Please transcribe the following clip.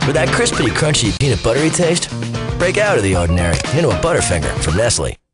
For that crispity, crunchy, peanut buttery taste, break out of the ordinary into a Butterfinger from Nestle.